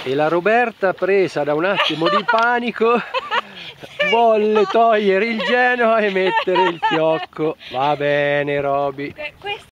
E la Roberta, presa da un attimo di panico, volle togliere il Genoa e mettere il fiocco. Va bene, Roby.